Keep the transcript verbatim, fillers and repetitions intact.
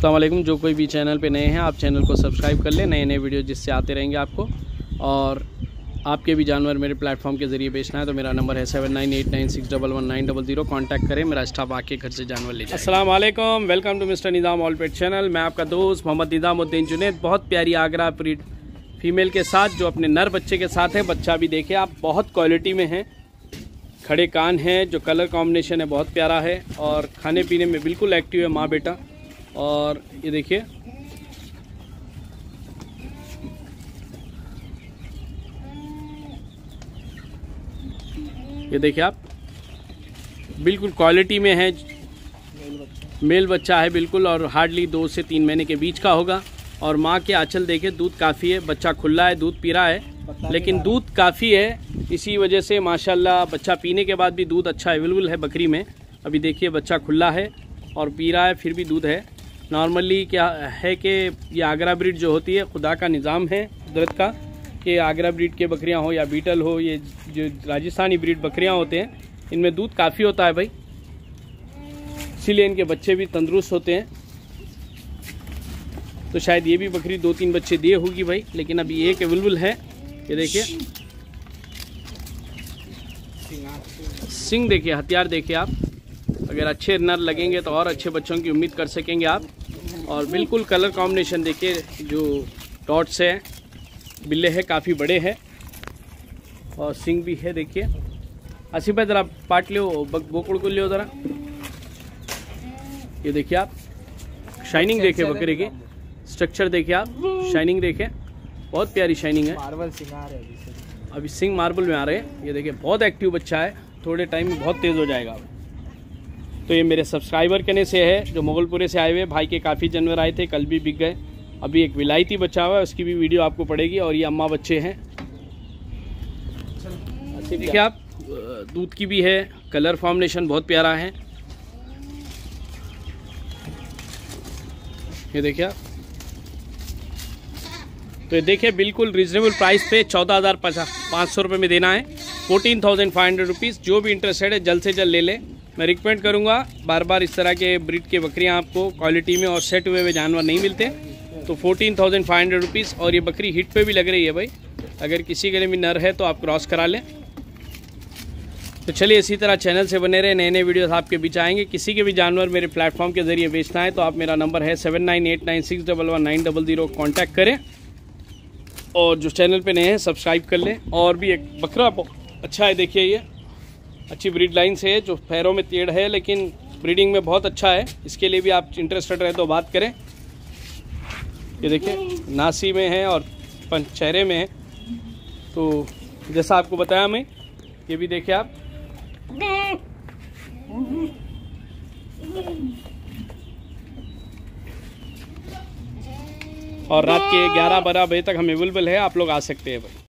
अस्सलाम वालेकुम। जो कोई भी चैनल पे नए हैं आप चैनल को सब्सक्राइब कर लें, नए नए वीडियो जिससे आते रहेंगे आपको। और आपके भी जानवर मेरे प्लेटफॉर्म के ज़रिए बेचना है तो मेरा नंबर है seven nine eight nine six double one nine double zero. Contact करें, मेरा स्टाफ आके घर से जानवर ले जाए। अस्सलाम वालेकुम, welcome to mister Nizam all pet channel. मैं आपका दोस्त मोहम्मद निज़ामुद्दीन जुनैद, बहुत प्यारी आगरा ब्रीड फीमेल के साथ जो अपने नर बच्चे के साथ है। बच्चा भी देखे आप, बहुत क्वालिटी में है, खड़े कान हैं, जो कलर कॉम्बिनेशन है बहुत प्यारा है और खाने पीने में बिल्कुल एक्टिव है माँ बेटा। और ये देखिए ये देखिए आप, बिल्कुल क्वालिटी में है, मेल बच्चा है बिल्कुल, और हार्डली दो से तीन महीने के बीच का होगा। और माँ के आंचल देखे, दूध काफ़ी है, बच्चा खुला है, दूध पी रहा है, लेकिन दूध काफ़ी है, इसी वजह से माशाल्लाह बच्चा पीने के बाद भी दूध अच्छा अवेलेबल है बकरी में। अभी देखिए बच्चा खुला है और पी रहा है, फिर भी दूध है। नॉर्मली क्या है कि ये आगरा ब्रीड जो होती है, खुदा का निज़ाम है कुदरत का कि आगरा ब्रीड के बकरियां हो या बीटल हो, ये जो राजस्थानी ब्रीड बकरियां होते हैं इनमें दूध काफ़ी होता है भाई, इसीलिए इनके बच्चे भी तंदुरुस्त होते हैं। तो शायद ये भी बकरी दो तीन बच्चे दिए होगी भाई, लेकिन अभी एक अवेलेबल है। ये देखिए सिंग देखिए, हथियार देखिए आप, अगर अच्छे नर लगेंगे तो और अच्छे बच्चों की उम्मीद कर सकेंगे आप। और बिल्कुल कलर कॉम्बिनेशन देखिए, जो डॉट्स है, बिल्ले हैं काफ़ी बड़े हैं और सिंग भी है। देखिए आसिफ भाई ज़रा पाट लियो, बोकड़ को लियो ज़रा। ये देखिए आप, शाइनिंग देखिए बकरे की, स्ट्रक्चर देखिए आप, शाइनिंग देखिए, बहुत प्यारी शाइनिंग है। मार्बल सिंग आ रहे हैं अभी सिंग मार्बल में आ रहे हैं। ये देखिए बहुत एक्टिव बच्चा है, थोड़े टाइम में बहुत तेज़ हो जाएगा। तो ये मेरे सब्सक्राइबर कहने से है, जो मुगलपुरे से आए हुए भाई के काफ़ी जानवर आए थे, कल भी बिक गए। अभी एक विलायती बच्चा हुआ है, उसकी भी वीडियो आपको पड़ेगी। और ये अम्मा बच्चे हैं, देखिए आप, दूध की भी है, कलर फॉर्मुलेशन बहुत प्यारा है। ये देखिए आप, तो ये देखिए बिल्कुल रीजनेबल प्राइस पे चौदह हज़ार पाँच सौ रुपये में देना है, fourteen thousand five hundred rupees. जो भी इंटरेस्टेड है जल्द से जल्द ले ले। मैं रिकमेंड करूंगा, बार बार इस तरह के ब्रीड के बकरियां आपको क्वालिटी में और सेट हुए हुए जानवर नहीं मिलते। तो fourteen thousand five hundred rupees. और ये बकरी हिट पे भी लग रही है भाई, अगर किसी के लिए भी नर है तो आप क्रॉस करा लें। तो चलिए इसी तरह चैनल से बने रहे, नए नए वीडियोस आपके बीच आएंगे। किसी के भी जानवर मेरे प्लेटफॉर्म के जरिए बेचना है तो आप, मेरा नंबर है seven nine eight nine six double one nine double zero. Contact करें और जो चैनल पे नए हैं सब्सक्राइब कर लें। और भी एक बकरा अच्छा है, देखिए ये अच्छी ब्रीड लाइन से है, जो पैरों में टेढ़ है लेकिन ब्रीडिंग में बहुत अच्छा है। इसके लिए भी आप इंटरेस्टेड रहे तो बात करें। ये देखिए नासी में है और चेहरे में है, तो जैसा आपको बताया मैं, ये भी देखिए आप। और रात के ग्यारह बारह बजे तक हम अवेलेबल है, आप लोग आ सकते हैं भाई।